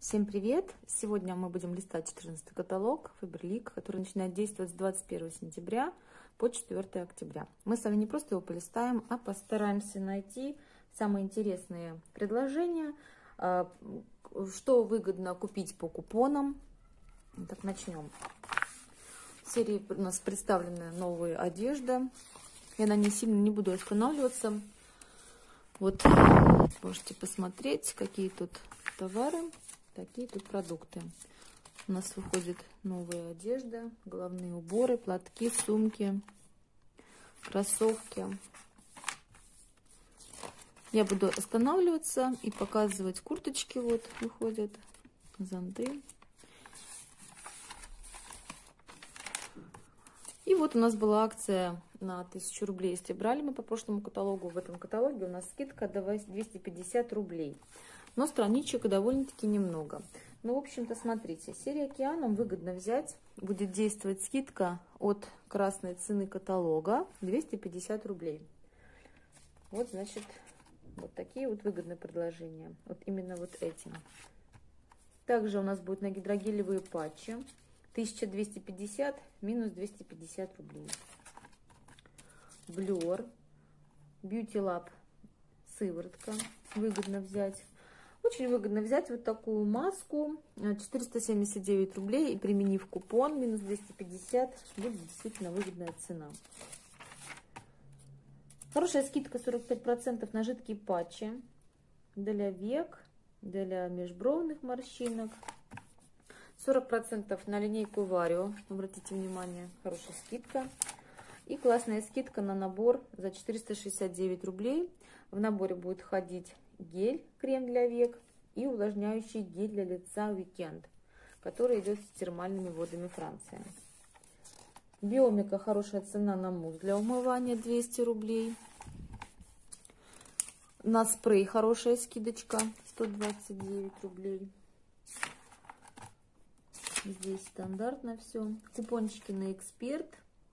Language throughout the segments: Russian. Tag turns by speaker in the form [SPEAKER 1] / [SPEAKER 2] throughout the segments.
[SPEAKER 1] Всем привет! Сегодня мы будем листать 14 каталог Faberlic, который начинает действовать с 21 сентября по 4 октября. Мы с вами не просто его полистаем, а постараемся найти самые интересные предложения, что выгодно купить по купонам. Так, начнем. В серии у нас представлена новая одежда. Я на ней сильно не буду останавливаться. Вот можете посмотреть, какие тут товары. Такие тут продукты. У нас выходит новая одежда, головные уборы, платки, сумки, кроссовки. Я буду останавливаться и показывать курточки. Вот выходят, зонты. И вот у нас была акция на 1000 рублей. Если брали мы по прошлому каталогу, в этом каталоге у нас скидка до 250 рублей. Но страничек довольно-таки немного. Ну, в общем-то, смотрите, серия «Океаном» выгодно взять. Будет действовать скидка от красной цены каталога 250 рублей. Вот, значит, вот такие вот выгодные предложения. Вот именно вот этим. Также у нас будут на гидрогелевые патчи. 1250 минус 250 рублей. Блер. Beauty Lab сыворотка. Выгодно взять. Очень выгодно взять вот такую маску, 479 рублей, и применив купон минус 250, будет действительно выгодная цена. Хорошая скидка 45% на жидкие патчи для век, для межбровных морщинок. 40% на линейку Варио, обратите внимание, хорошая скидка. И классная скидка на набор за 469 рублей. В наборе будет ходить гель, крем для век и увлажняющий гель для лица Weekend, который идет с термальными водами Франции. Биомика, хорошая цена на мусс для умывания, 200 рублей. На спрей хорошая скидочка, 129 рублей. Здесь стандартно все. Купончики на Эксперт.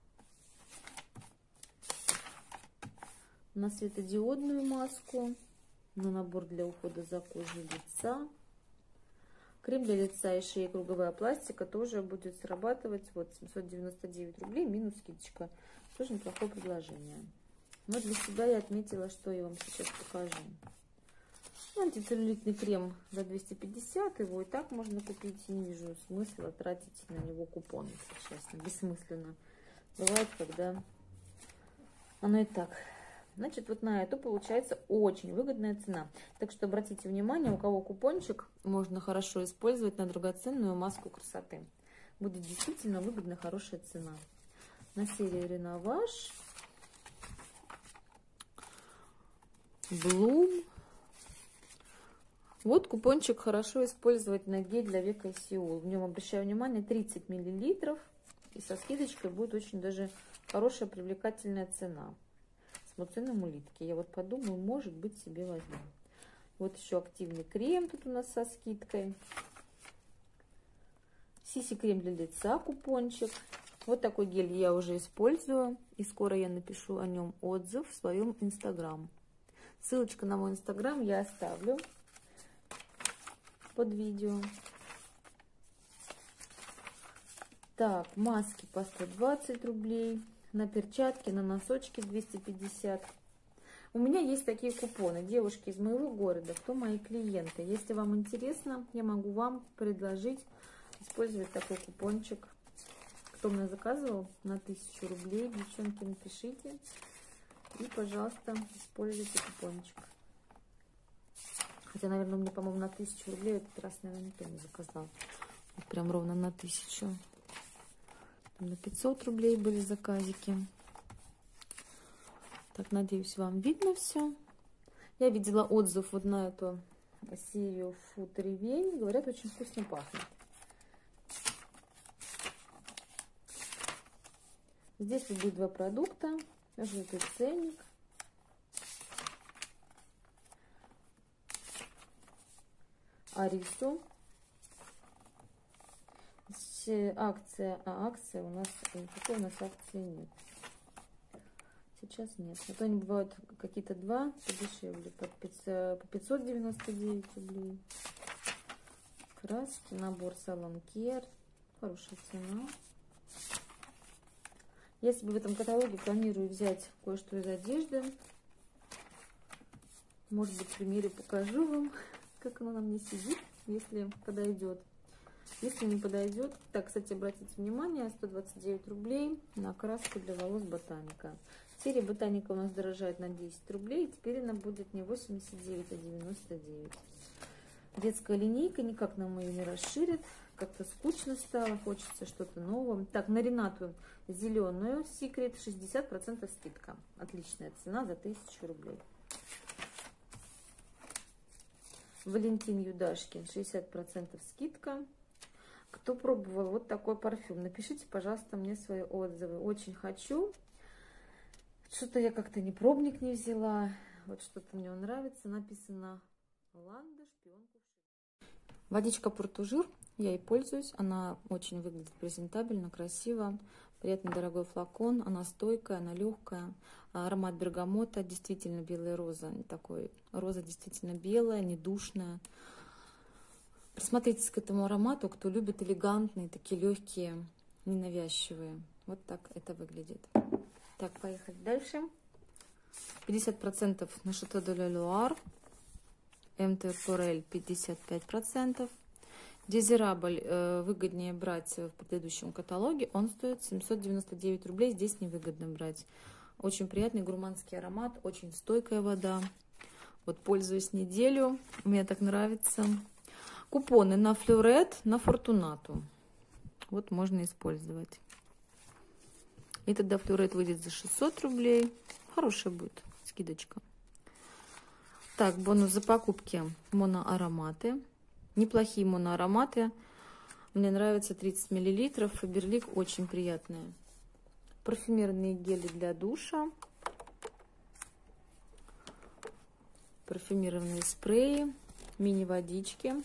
[SPEAKER 1] На светодиодную маску. На набор для ухода за кожей лица. Крем для лица и шеи, круговая пластика тоже будет срабатывать. Вот 799 рублей минус скидочка. Тоже неплохое предложение. Но для себя я отметила, что я вам сейчас покажу. Антицеллюлитный крем за 250. Его и так можно купить. Не вижу смысла тратить на него купон, если честно. Бессмысленно. Бывает, когда оно и так. Значит, вот на эту получается очень выгодная цена. Так что обратите внимание, у кого купончик, можно хорошо использовать на драгоценную маску красоты. Будет действительно выгодная, хорошая цена. На серии Реноваж, Блум. Вот купончик хорошо использовать на гель для века Сеул. В нем, обращаю внимание, 30 мл. И со скидочкой будет очень даже хорошая, привлекательная цена. Смуцинум улитки. Я вот подумаю, может быть, себе возьму. Вот еще активный крем тут у нас со скидкой. Сиси крем для лица, купончик. Вот такой гель я уже использую. И скоро я напишу о нем отзыв в своем инстаграм. Ссылочка на мой инстаграм я оставлю под видео. Так, маски по 120 рублей. На перчатки, на носочки 250. У меня есть такие купоны. Девушки из моего города, кто мои клиенты. Если вам интересно, я могу вам предложить использовать такой купончик. Кто мне заказывал на 1000 рублей, девчонки, напишите. И, пожалуйста, используйте купончик. Хотя, наверное, мне, по-моему, на 1000 рублей этот раз, наверное, никто не заказал. Вот прям ровно на 1000. На 500 рублей были заказики. Так, надеюсь, вам видно все. Я видела отзыв вот на эту серию Food Revenge. Говорят, очень вкусно пахнет. Здесь будет два продукта. Желтый ценник. Арису. Акция, акция у нас, какой у нас акции нет. Сейчас нет. А то они бывают какие-то два подешевле, по 599 рублей. краски, набор Salon Care, хорошая цена. Я себе в этом каталоге планирую взять кое-что из одежды. Может быть, в примере покажу вам, как оно на мне сидит, если подойдет. Если не подойдет, так, кстати, обратите внимание, 129 рублей на краску для волос Ботаника. Серия Ботаника у нас дорожает на 10 рублей, теперь она будет не 89, а 99. Детская линейка никак нам ее не расширит, как-то скучно стало, хочется что-то нового. Так, на Ренату зеленую Secret 60% скидка. Отличная цена за 1000 рублей. Валентин Юдашкин 60% скидка. Кто пробовал вот такой парфюм, напишите, пожалуйста, мне свои отзывы. Очень хочу. Что-то я как-то ни пробник не взяла. Вот что-то мне нравится. Написано Ланда, шпионка. Водичка Портужир. Я ей пользуюсь. Она очень выглядит презентабельно, красиво. Приятный дорогой флакон. Она стойкая, она легкая. Аромат бергамота. Действительно белая роза. Такой роза действительно белая, не душная. Присмотритесь к этому аромату, кто любит элегантные, такие легкие, ненавязчивые. Вот так это выглядит. Так, поехали дальше. 50% на Chateau de la Loire. МТ Форель 55%. Дезирабль выгоднее брать в предыдущем каталоге. Он стоит 799 рублей. Здесь невыгодно брать. Очень приятный гурманский аромат. Очень стойкая вода. Вот пользуюсь неделю. Мне так нравится. Купоны на Флюрет, на Фортунату. Вот можно использовать. И тогда Флюрет выйдет за 600 рублей. Хорошая будет скидочка. Так, бонус за покупки. Моноароматы. Неплохие моноароматы. Мне нравится 30 мл. Фаберлик очень приятные. Парфюмерные гели для душа. Парфюмированные спреи. Мини-водички.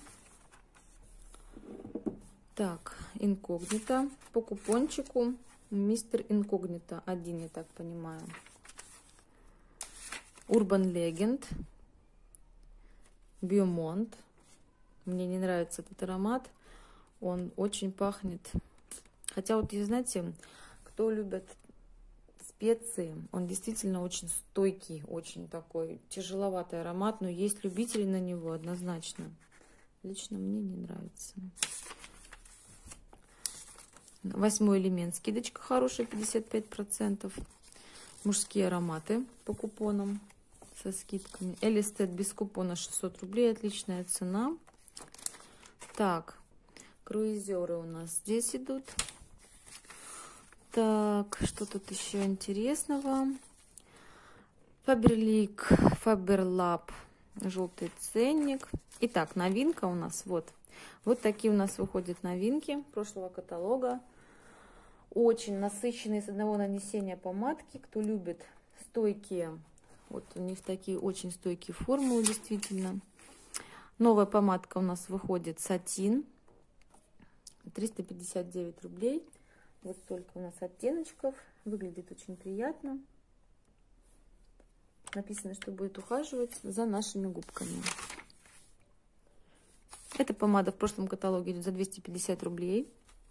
[SPEAKER 1] Так, инкогнито. По купончику Мистер Инкогнито. Один, я так понимаю. Urban Legend. Beaumont. Мне не нравится этот аромат. Он очень пахнет. Хотя вот, знаете, кто любит специи, он действительно очень стойкий, очень такой тяжеловатый аромат. Но есть любители на него однозначно. Лично мне не нравится. 8 элемент. Скидочка хорошая, 55%. Мужские ароматы по купонам со скидками. Элистет без купона 600 рублей. Отличная цена. Так, круизеры у нас здесь идут. Так, что тут еще интересного? Фаберлик, Фаберлаб. Желтый ценник. Итак, новинка у нас вот. Вот такие у нас выходят новинки прошлого каталога. Очень насыщенные с одного нанесения помадки. Кто любит стойкие, вот у них такие очень стойкие формулы, действительно. Новая помадка у нас выходит сатин. 359 рублей. Вот столько у нас оттеночков. Выглядит очень приятно. Написано, что будет ухаживать за нашими губками. Эта помада в прошлом каталоге идет за 250 рублей.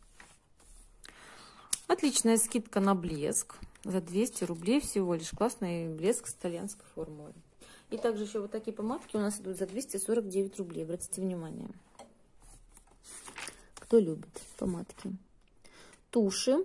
[SPEAKER 1] Отличная скидка на блеск. За 200 рублей всего лишь. Классный блеск с итальянской формулой. И также еще вот такие помадки у нас идут за 249 рублей. Обратите внимание. Кто любит помадки. Туши.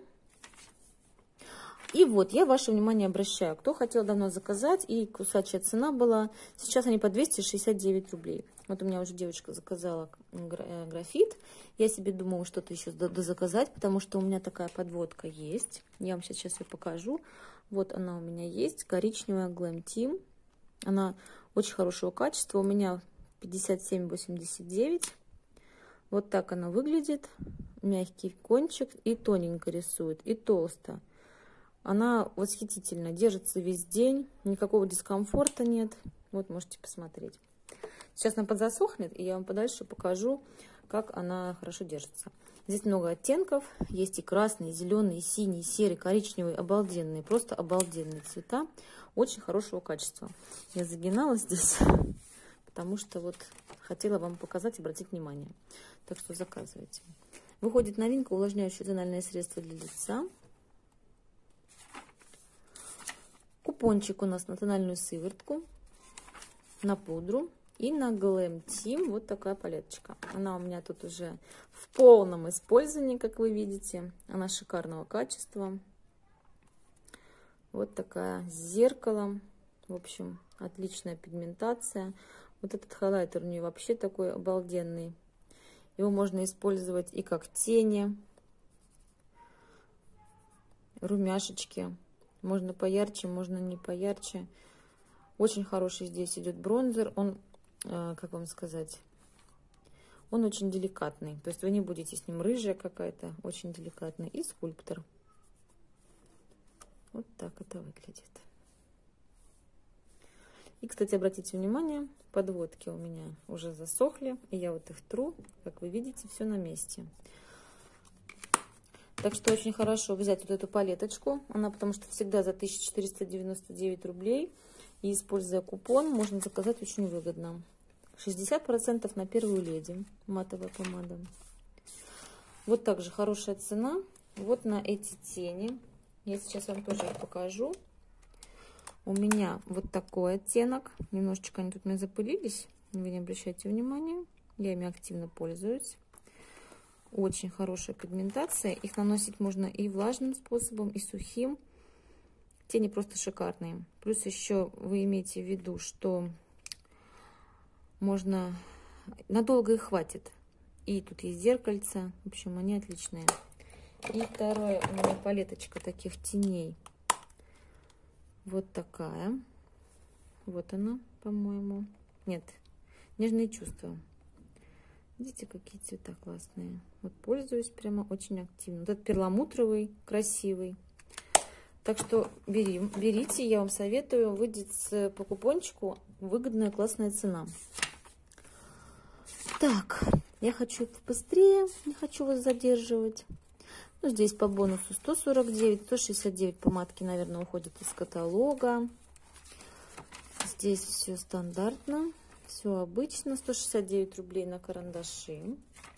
[SPEAKER 1] И вот я ваше внимание обращаю. Кто хотел давно заказать, и кусачая цена была. Сейчас они по 269 рублей. Вот у меня уже девочка заказала графит. Я себе думала что-то еще дозаказать, потому что у меня такая подводка есть. Я вам сейчас ее покажу. Вот она у меня есть. Коричневая Glam Team. Она очень хорошего качества. У меня 57,89. Вот так она выглядит. Мягкий кончик. И тоненько рисует, и толсто. Она восхитительно. Держится весь день. Никакого дискомфорта нет. Вот можете посмотреть. Сейчас она подзасохнет, и я вам подальше покажу, как она хорошо держится. Здесь много оттенков. Есть и красный, и зеленый, и синий, и серый, коричневый. Обалденные, просто обалденные цвета. Очень хорошего качества. Я загинала здесь, потому что вот хотела вам показать, обратить внимание. Так что заказывайте. Выходит новинка: увлажняющее тональное средство для лица. Купончик у нас на тональную сыворотку, на пудру и на Glam Team. Вот такая палеточка. Она у меня тут уже в полном использовании, как вы видите. Она шикарного качества. Вот такая с зеркалом. В общем, отличная пигментация. Вот этот хайлайтер у нее вообще такой обалденный. Его можно использовать и как тени, румяшечки. Можно поярче, можно не поярче. Очень хороший здесь идет бронзер. Он, как вам сказать, он очень деликатный. То есть вы не будете с ним рыжая какая-то, очень деликатный. И скульптор. Вот так это выглядит. И, кстати, обратите внимание, подводки у меня уже засохли, и я вот их тру. Как вы видите, все на месте. Так что очень хорошо взять вот эту палеточку. Она, потому что всегда за 1499 рублей. И, используя купон, можно заказать очень выгодно. 60% на первую леди. Матовая помада. Вот также хорошая цена. Вот на эти тени. Я сейчас вам тоже их покажу. У меня вот такой оттенок. Немножечко они тут у меня запылились. Вы не обращайте внимания. Я ими активно пользуюсь. Очень хорошая пигментация. Их наносить можно и влажным способом, и сухим. Тени просто шикарные. Плюс еще вы имеете в виду, что можно... Надолго их хватит. И тут есть зеркальца. В общем, они отличные. И вторая у меня палеточка таких теней. Вот такая. Вот она, по-моему. Нет, нежные чувства. Видите, какие цвета классные. Вот пользуюсь прямо очень активно. Вот этот перламутровый, красивый. Так что берите, я вам советую. Выйдет по купончику выгодная, классная цена. Так, я хочу быстрее, не хочу вас задерживать. Ну, здесь по бонусу 149, 169 помадки, наверное, уходит из каталога. Здесь все стандартно, все обычно. 169 рублей на карандаши.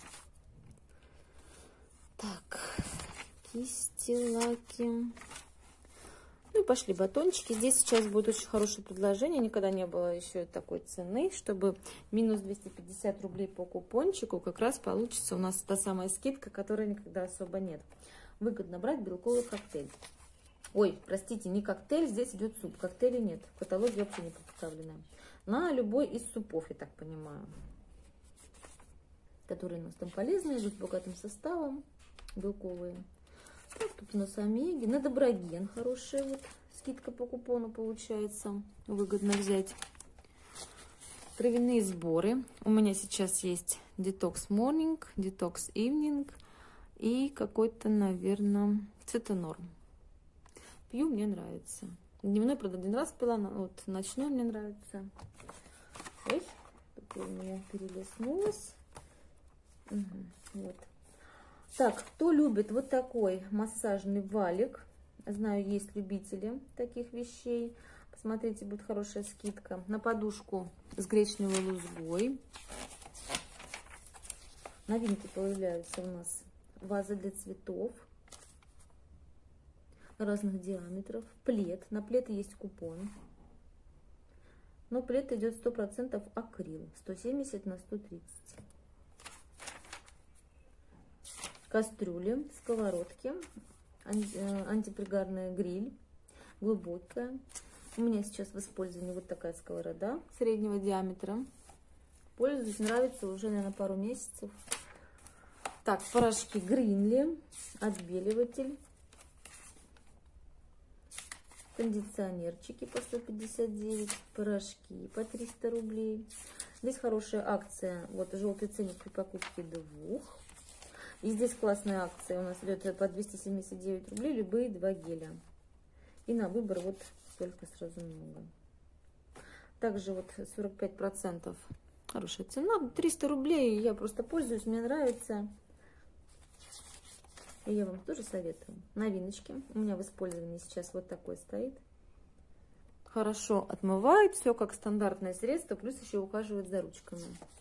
[SPEAKER 1] Так, кисти, лаки. Ну и пошли батончики. Здесь сейчас будет очень хорошее предложение. Никогда не было еще такой цены, чтобы минус 250 рублей по купончику. Как раз получится у нас та самая скидка, которой никогда особо нет. Выгодно брать белковый коктейль. Ой, простите, не коктейль, здесь идет суп. Коктейля нет. В каталоге вообще не представлено. На любой из супов, я так понимаю. Которые у нас там полезные, идут с богатым составом. Белковые. Так, тут у нас омеги. На Доброген хорошая вот скидка по купону получается. Выгодно взять. Травяные сборы. У меня сейчас есть Detox Morning, Detox Evening и какой-то, наверное, Цитонорм. Пью, мне нравится. Дневной, правда, один раз пила, но вот ночной мне нравится. Ой, тут у меня перелеснулось. Угу, вот. Так, кто любит вот такой массажный валик? Знаю, есть любители таких вещей. Посмотрите, будет хорошая скидка. На подушку с гречневой лузгой. Новинки появляются у нас. Ваза для цветов разных диаметров. Плед. На плед есть купон. Но плед идет 100% акрил. 170 на 130. Кастрюли, сковородки, антипригарная гриль, глубокая. У меня сейчас в использовании вот такая сковорода среднего диаметра. Пользуюсь, нравится уже, наверное, пару месяцев. Так, порошки Гринли, отбеливатель, кондиционерчики по 159, порошки по 300 рублей. Здесь хорошая акция, вот желтый ценник при покупке 2. И здесь классная акция у нас идет по 279 рублей, любые 2 геля. И на выбор вот столько сразу много. Также вот 45%. Хорошая цена, 300 рублей. Я просто пользуюсь, мне нравится. И я вам тоже советую. Новиночки. У меня в использовании сейчас вот такой стоит. хорошо отмывает, все как стандартное средство, плюс еще ухаживает за ручками.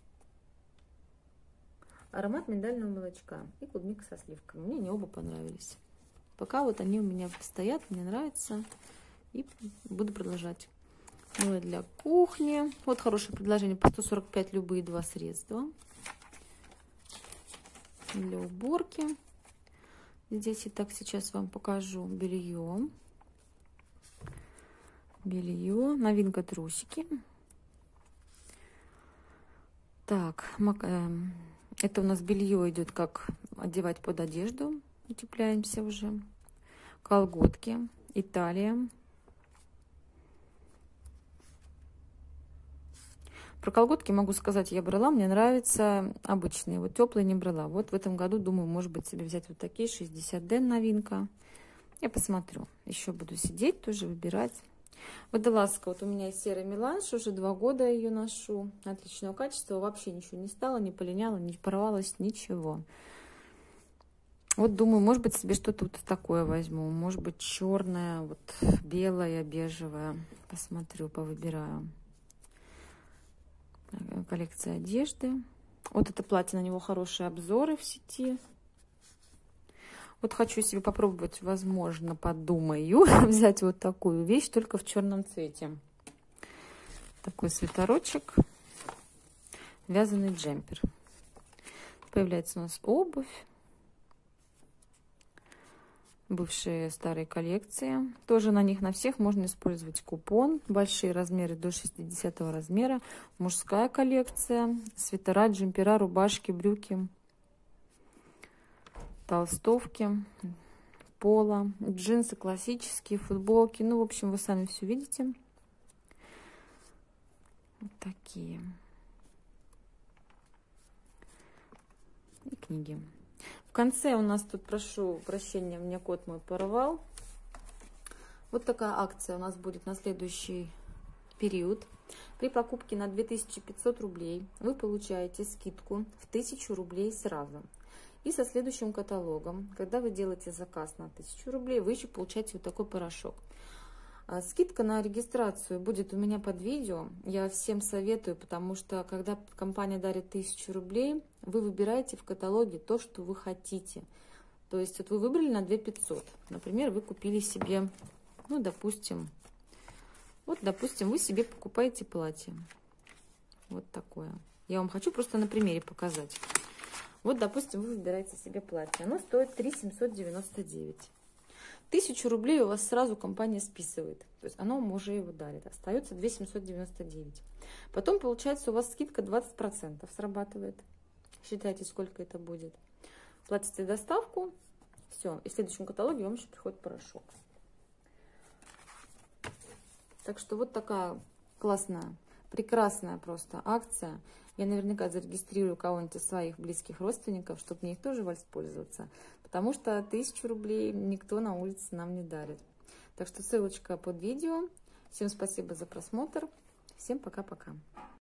[SPEAKER 1] Аромат миндального молочка и клубника со сливками. Мне они оба понравились. Пока вот они у меня стоят, мне нравится. И буду продолжать. Ну и для кухни. Вот хорошее предложение по 145 любые два средства. Для уборки. Здесь и так сейчас вам покажу белье. Белье. Новинка трусики. Так, это у нас белье идет, как одевать под одежду. Утепляемся уже. Колготки. Италия. Про колготки могу сказать, я брала, мне нравятся обычные. Вот теплые не брала. Вот в этом году думаю, может быть, себе взять вот такие. 60D новинка. Я посмотрю. Еще буду сидеть, тоже выбирать. Водолазка. Вот у меня есть серый меланж. Уже 2 года ее ношу. Отличного качества. Вообще ничего не стало, не полиняла, не порвалось, ничего. Вот думаю, может быть, себе что-то вот такое возьму. Может быть, черное, вот белое, бежевое. Посмотрю, повыбираю. Коллекция одежды. Вот это платье, на него хорошие обзоры в сети. Вот хочу себе попробовать, возможно, подумаю, взять вот такую вещь, только в черном цвете. Такой свитерочек. Вязаный джемпер. Появляется у нас обувь. Бывшие старые коллекции. Тоже на них на всех можно использовать купон. Большие размеры до 60 размера. Мужская коллекция. Свитера, джемпера, рубашки, брюки. Толстовки. Поло. Джинсы классические, футболки. Ну, в общем, вы сами все видите. Вот такие. И книги. В конце у нас тут, прошу прощения, мне кот мой порвал. Вот такая акция у нас будет на следующий период. При покупке на 2500 рублей вы получаете скидку в 1000 рублей сразу. И со следующим каталогом, когда вы делаете заказ на 1000 рублей, вы еще получаете вот такой порошок. Скидка на регистрацию будет у меня под видео. Я всем советую, потому что когда компания дарит 1000 рублей, вы выбираете в каталоге то, что вы хотите. То есть вот вы выбрали на 2500. Например, вы купили себе, ну, допустим, вы себе покупаете платье. Вот такое. Я вам хочу просто на примере показать. Вот, допустим, вы выбираете себе платье. Оно стоит 3799. 1000 рублей у вас сразу компания списывает. То есть оно вам уже его дарит. Остается 2799. Потом, получается, у вас скидка 20% срабатывает. Считайте, сколько это будет. Платите доставку. Все. И в следующем каталоге вам еще приходит порошок. Так что вот такая классная, прекрасная просто акция. Я наверняка зарегистрирую кого-нибудь из своих близких родственников, чтобы мне их тоже воспользоваться. Потому что 1000 рублей никто на улице нам не дарит. Так что ссылочка под видео. Всем спасибо за просмотр. Всем пока-пока.